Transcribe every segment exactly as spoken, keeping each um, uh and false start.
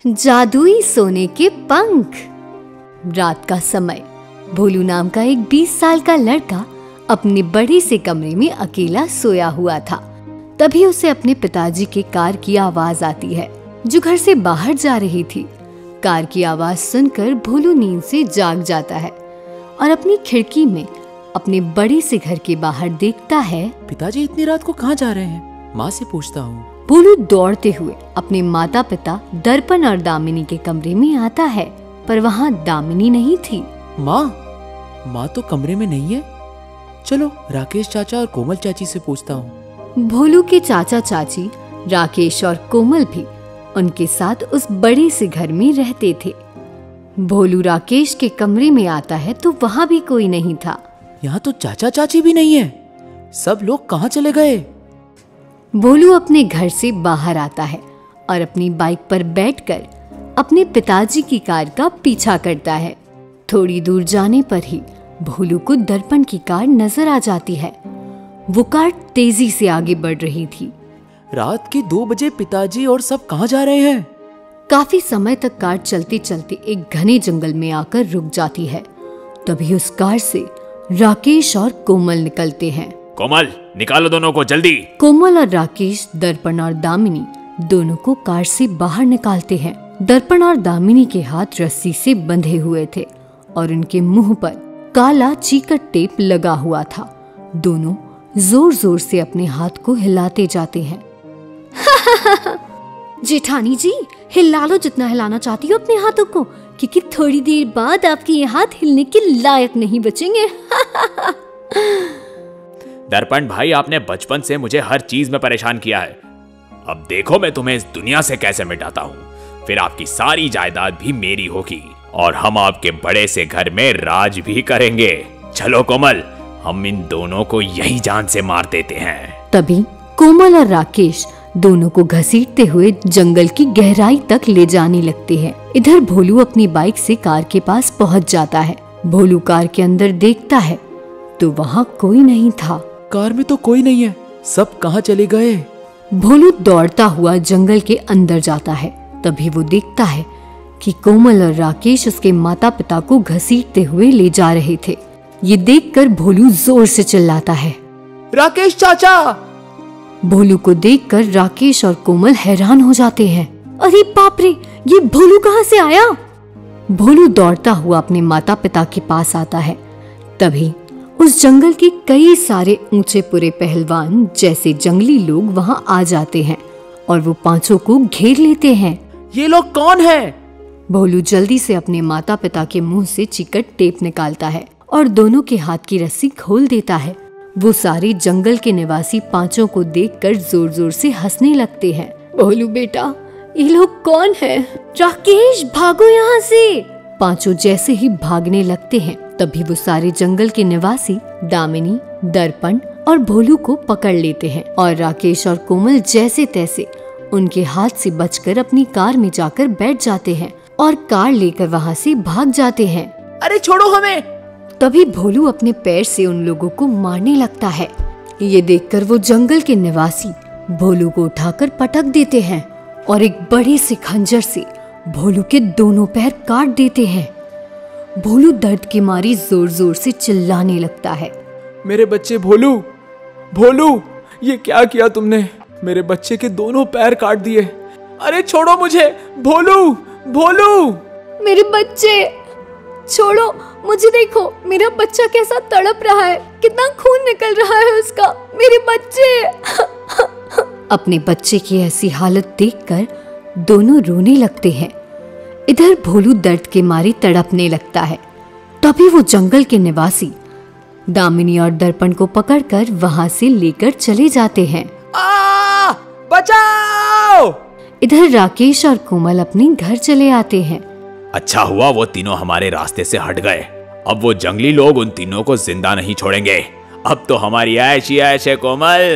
जादुई सोने के पंख। रात का समय। भोलू नाम का एक बीस साल का लड़का अपने बड़े से कमरे में अकेला सोया हुआ था। तभी उसे अपने पिताजी के कार की आवाज आती है, जो घर से बाहर जा रही थी। कार की आवाज सुनकर भोलू नींद से जाग जाता है और अपनी खिड़की में अपने बड़े से घर के बाहर देखता है। पिताजी इतनी रात को कहाँ जा रहे हैं? माँ से पूछता हूँ। भोलू दौड़ते हुए अपने माता पिता दर्पण और दामिनी के कमरे में आता है, पर वहाँ दामिनी नहीं थी। माँ, माँ तो कमरे में नहीं है। चलो राकेश चाचा और कोमल चाची से पूछता हूँ। भोलू के चाचा चाची राकेश और कोमल भी उनके साथ उस बड़े से घर में रहते थे। भोलू राकेश के कमरे में आता है तो वहाँ भी कोई नहीं था। यहाँ तो चाचा चाची भी नहीं है। सब लोग कहाँ चले गए? भोलू अपने घर से बाहर आता है और अपनी बाइक पर बैठकर अपने पिताजी की कार का पीछा करता है। थोड़ी दूर जाने पर ही भोलू को दर्पण की कार नजर आ जाती है। वो कार तेजी से आगे बढ़ रही थी। रात के दो बजे पिताजी और सब कहाँ जा रहे हैं? काफी समय तक कार चलते चलते एक घने जंगल में आकर रुक जाती है। तभी उस कार से राकेश और कोमल निकलते हैं। कोमल, निकालो दोनों को जल्दी। कोमल और राकेश दर्पण और दामिनी दोनों को कार से बाहर निकालते हैं। दर्पण और दामिनी के हाथ रस्सी से बंधे हुए थे और उनके मुंह पर काला चीकट टेप लगा हुआ था। दोनों जोर जोर से अपने हाथ को हिलाते जाते हैं। जेठानी जी, हिला लो जितना हिलाना चाहती हो अपने हाथों को, क्योंकि थोड़ी देर बाद आपके ये हाथ हिलने के लायक नहीं बचेंगे। दर्पण भाई, आपने बचपन से मुझे हर चीज में परेशान किया है। अब देखो मैं तुम्हें इस दुनिया से कैसे मिटाता हूँ। फिर आपकी सारी जायदाद भी मेरी होगी और हम आपके बड़े से घर में राज भी करेंगे। चलो कोमल, हम इन दोनों को यही जान से मार देते हैं। तभी कोमल और राकेश दोनों को घसीटते हुए जंगल की गहराई तक ले जाने लगते हैं। इधर भोलू अपनी बाइक से कार के पास पहुंच जाता है। भोलू कार के अंदर देखता है तो वहाँ कोई नहीं था। कार में तो कोई नहीं है। सब कहाँ चले गए? भोलू दौड़ता हुआ जंगल के अंदर जाता है। तभी वो देखता है कि कोमल और राकेश उसके माता पिता को घसीटते हुए ले जा रहे थे। ये देखकर भोलू जोर से चिल्लाता है, राकेश चाचा! भोलू को देखकर राकेश और कोमल हैरान हो जाते हैं। अरे बाप रे, ये भोलू कहाँ से आया? भोलू दौड़ता हुआ अपने माता पिता के पास आता है। तभी उस जंगल के कई सारे ऊंचे पुरे पहलवान जैसे जंगली लोग वहाँ आ जाते हैं और वो पांचों को घेर लेते हैं। ये लोग कौन हैं? भोलू जल्दी से अपने माता पिता के मुंह से चिकट टेप निकालता है और दोनों के हाथ की रस्सी खोल देता है। वो सारे जंगल के निवासी पांचों को देखकर जोर जोर से हंसने लगते हैं। भोलू बेटा, ये लोग कौन हैं? राकेश, भागो यहाँ से! पांचों जैसे ही भागने लगते हैं तभी वो सारे जंगल के निवासी दामिनी, दर्पण और भोलू को पकड़ लेते हैं और राकेश और कोमल जैसे तैसे उनके हाथ से बचकर अपनी कार में जाकर बैठ जाते हैं और कार लेकर वहाँ से भाग जाते हैं। अरे छोड़ो हमें! तभी भोलू अपने पैर से उन लोगों को मारने लगता है। ये देखकर वो जंगल के निवासी भोलू को उठाकर पटक देते हैं और एक बड़े से खंजर से भोलू के दोनों पैर काट देते हैं। भोलू दर्द की मारी जोर जोर से चिल्लाने लगता है, मेरे बच्चे भोलू, भोलू, ये क्या किया तुमने? मेरे बच्चे के दोनों पैर काट दिए। अरे छोड़ो मुझे, भोलू, भोलू! मेरे बच्चे छोड़ो मुझे, देखो मेरा बच्चा कैसा तड़प रहा है, कितना खून निकल रहा है उसका। मेरे बच्चे! अपने बच्चे की ऐसी हालत देखकर दोनों रोने लगते हैं। इधर भोलू दर्द के मारे तड़पने लगता है। तभी वो जंगल के निवासी दामिनी और दर्पण को पकड़कर वहाँ से लेकर चले जाते हैं। आ, बचाओ! इधर राकेश और कोमल अपने घर चले आते हैं। अच्छा हुआ वो तीनों हमारे रास्ते से हट गए। अब वो जंगली लोग उन तीनों को जिंदा नहीं छोड़ेंगे। अब तो हमारी ऐश ही ऐश है कोमल।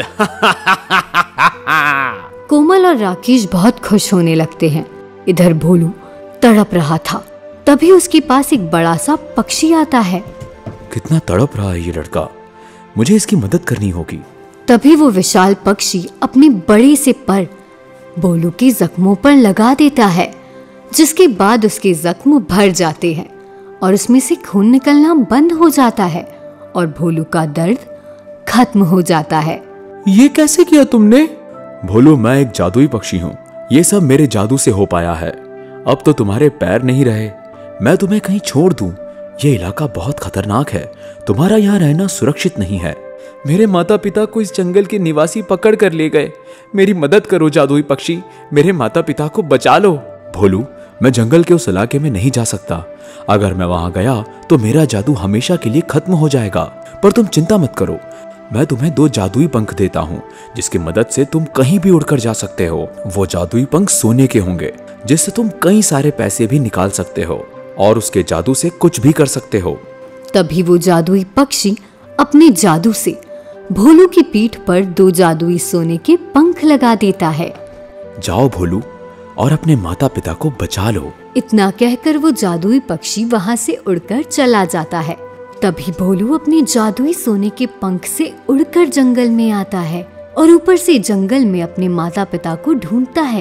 कोमल और राकेश बहुत खुश होने लगते हैं। इधर भोलू तड़प रहा था। तभी उसके पास एक बड़ा सा पक्षी आता है। कितना तड़प रहा है ये लड़का, मुझे इसकी मदद करनी होगी। तभी वो विशाल पक्षी अपने बड़े से पर भोलू के जख्मों पर लगा देता है। जिसके बाद उसके जख्म भर जाते हैं और उसमें से खून निकलना बंद हो जाता है और भोलू का दर्द खत्म हो जाता है। ये कैसे किया तुमने? भोलू, मैं एक जादुई पक्षी हूँ, ये सब मेरे जादू से हो पाया है। अब तो तुम्हारे पैर नहीं रहे, मैं तुम्हें कहीं छोड़ दूं। ये इलाका बहुत खतरनाक है, तुम्हारा यहाँ रहना सुरक्षित नहीं है। मेरे माता पिता को इस जंगल के निवासी पकड़ कर ले गए। मेरी मदद करो जादुई पक्षी, मेरे माता पिता को बचा लो। भोलू, मैं जंगल के उस इलाके में नहीं जा सकता। अगर मैं वहां गया तो मेरा जादू हमेशा के लिए खत्म हो जाएगा। पर तुम चिंता मत करो, मैं तुम्हें दो जादुई पंख देता हूँ जिसकी मदद से तुम कहीं भी उड़कर जा सकते हो। वो जादुई पंख सोने के होंगे जिससे तुम कई सारे पैसे भी निकाल सकते हो और उसके जादू से कुछ भी कर सकते हो। तभी वो जादुई पक्षी अपने जादू से भोलू की पीठ पर दो जादुई सोने के पंख लगा देता है। जाओ भोलू और अपने माता पिता को बचा लो। इतना कहकर वो जादुई पक्षी वहाँ से उड़कर चला जाता है। तभी भोलू अपने जादुई सोने के पंख से उड़कर जंगल में आता है और ऊपर से जंगल में अपने माता पिता को ढूंढता है।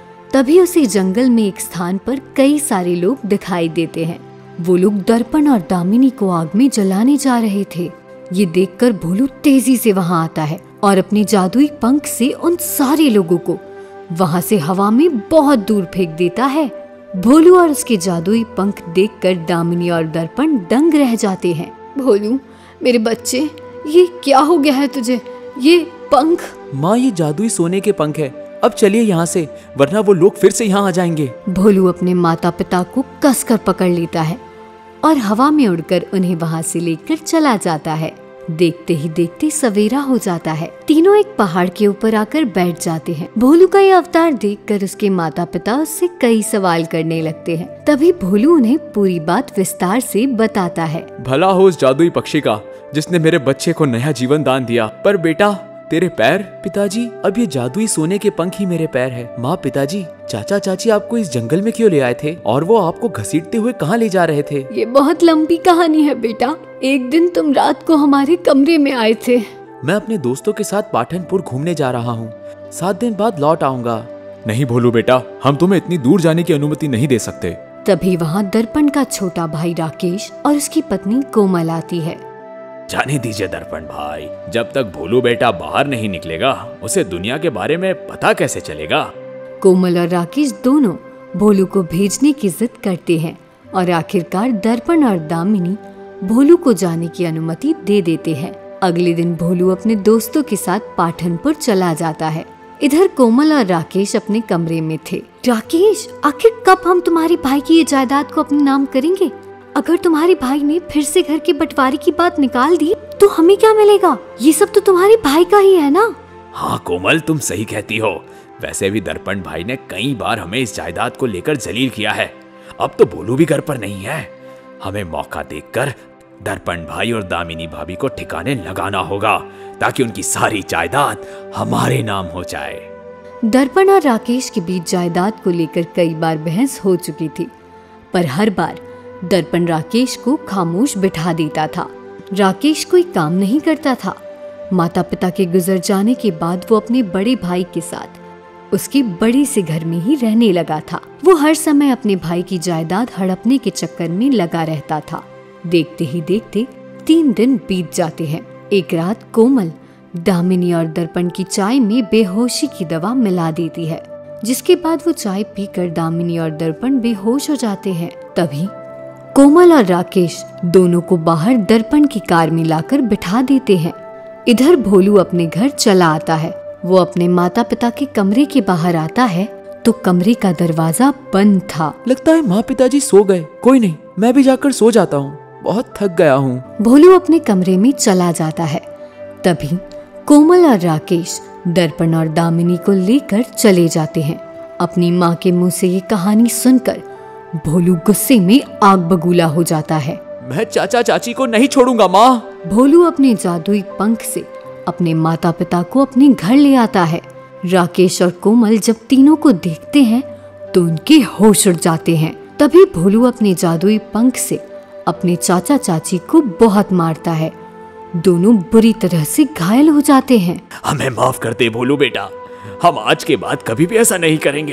तभी उसे जंगल में एक स्थान पर कई सारे लोग दिखाई देते हैं। वो लोग दर्पण और दामिनी को आग में जलाने जा रहे थे। ये देखकर भोलू तेजी से वहाँ आता है और अपने जादुई पंख से उन सारे लोगों को वहाँ से हवा में बहुत दूर फेंक देता है। भोलू और उसके जादुई पंख देखकर दामिनी और दर्पण दंग रह जाते हैं। भोलू, मेरे बच्चे, ये क्या हो गया है तुझे? ये पंख? माँ, ये जादुई सोने के पंख है। अब चलिए यहाँ से, वरना वो लोग फिर से यहाँ आ जाएंगे। भोलू अपने माता पिता को कसकर पकड़ लेता है और हवा में उड़कर उन्हें वहाँ से लेकर चला जाता है। देखते ही देखते सवेरा हो जाता है। तीनों एक पहाड़ के ऊपर आकर बैठ जाते हैं। भोलू का ये अवतार देखकर उसके माता पिता उससे कई सवाल करने लगते हैं। तभी भोलू उन्हें पूरी बात विस्तार से बताता है। भला हो उस जादुई पक्षी का जिसने मेरे बच्चे को नया जीवन दान दिया। पर बेटा, तेरे पैर? पिताजी, अब ये जादुई सोने के पंख ही मेरे पैर है। माँ, पिताजी, चाचा चाची आपको इस जंगल में क्यों ले आए थे और वो आपको घसीटते हुए कहाँ ले जा रहे थे? ये बहुत लंबी कहानी है बेटा। एक दिन तुम रात को हमारे कमरे में आए थे। मैं अपने दोस्तों के साथ पाटनपुर घूमने जा रहा हूँ। सात दिन बाद लौट आऊंगा। नहीं भोलू बेटा, हम तुम्हें इतनी दूर जाने की अनुमति नहीं दे सकते। तभी वहाँ दर्पण का छोटा भाई राकेश और उसकी पत्नी कोमल आती है। जाने दीजिए दर्पण भाई, जब तक भोलू बेटा बाहर नहीं निकलेगा उसे दुनिया के बारे में पता कैसे चलेगा? कोमल और राकेश दोनों भोलू को भेजने की जिद करते हैं और आखिरकार दर्पण और दामिनी भोलू को जाने की अनुमति दे देते हैं। अगले दिन भोलू अपने दोस्तों के साथ पाटनपुर चला जाता है। इधर कोमल और राकेश अपने कमरे में थे। राकेश, आखिर कब हम तुम्हारे भाई की ये जायदाद को अपने नाम करेंगे? अगर तुम्हारे भाई ने फिर से घर के बंटवारे की बात निकाल दी तो हमें क्या मिलेगा? ये सब तो तुम्हारे भाई का ही है ना? हाँ कोमल, तुम सही कहती हो। वैसे भी दर्पण भाई ने कई बार हमें इस जायदाद को लेकर जलील किया है। अब तो भोलू भी घर पर नहीं है। हमें मौका देखकर दर्पण भाई और दामिनी भाभी को ठिकाने लगाना होगा ताकि उनकी सारी जायदाद हमारे नाम हो जाए। दर्पण और राकेश के बीच जायदाद को लेकर कई बार बहस हो चुकी थी, पर हर बार दर्पण राकेश को खामोश बिठा देता था। राकेश कोई काम नहीं करता था। माता पिता के गुजर जाने के बाद वो अपने बड़े भाई के साथ उसके बड़े से घर में ही रहने लगा था। वो हर समय अपने भाई की जायदाद हड़पने के चक्कर में लगा रहता था। देखते ही देखते तीन दिन बीत जाते हैं। एक रात कोमल दामिनी और दर्पण की चाय में बेहोशी की दवा मिला देती है, जिसके बाद वो चाय पीकर दामिनी और दर्पण बेहोश हो जाते हैं। तभी कोमल और राकेश दोनों को बाहर दर्पण की कार में लाकर बिठा देते हैं। इधर भोलू अपने घर चला आता है। वो अपने माता पिता के कमरे के बाहर आता है तो कमरे का दरवाजा बंद था। लगता है माँ पिताजी सो गए। कोई नहीं, मैं भी जाकर सो जाता हूँ, बहुत थक गया हूँ। भोलू अपने कमरे में चला जाता है। तभी कोमल और राकेश दर्पण और दामिनी को लेकर चले जाते हैं। अपनी माँ के मुंह से ये कहानी सुनकर भोलू गुस्से में आग बबूला हो जाता है। मैं चाचा चाची को नहीं छोड़ूंगा माँ। भोलू अपने जादुई पंख से अपने माता पिता को अपने घर ले आता है। राकेश और कोमल जब तीनों को देखते हैं तो उनके होश उड़ जाते हैं। तभी भोलू अपने जादुई पंख से अपने चाचा चाची को बहुत मारता है। दोनों बुरी तरह से घायल हो जाते हैं। हमें माफ कर दे भोलू बेटा, हम आज के बाद कभी भी ऐसा नहीं करेंगे।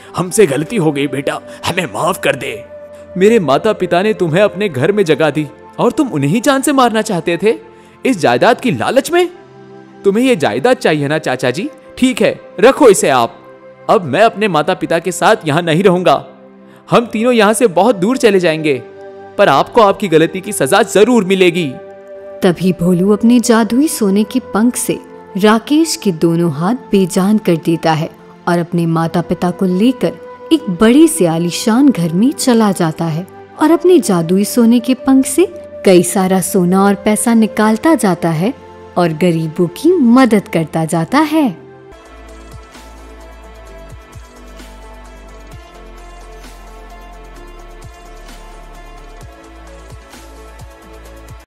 हमसे गलती हो गई बेटा, हमें माफ कर दे। मेरे माता पिता ने तुम्हें अपने घर में जगह दी और तुम उन्हें ही जान से मारना चाहते थे इस जायदाद की लालच में। तुम्हें ये जायदाद चाहिए ना चाचा जी? ठीक है, रखो इसे आप। अब मैं अपने माता पिता के साथ यहाँ नहीं रहूंगा। हम तीनों यहाँ से बहुत दूर चले जाएंगे, पर आपको आपकी गलती की सजा जरूर मिलेगी। तभी भोलू अपने जादुई सोने के पंख से राकेश के दोनों हाथ बेजान कर देता है और अपने माता पिता को लेकर एक बड़े से आलीशान घर में चला जाता है और अपने जादुई सोने के पंख से कई सारा सोना और पैसा निकालता जाता है और गरीबों की मदद करता जाता है।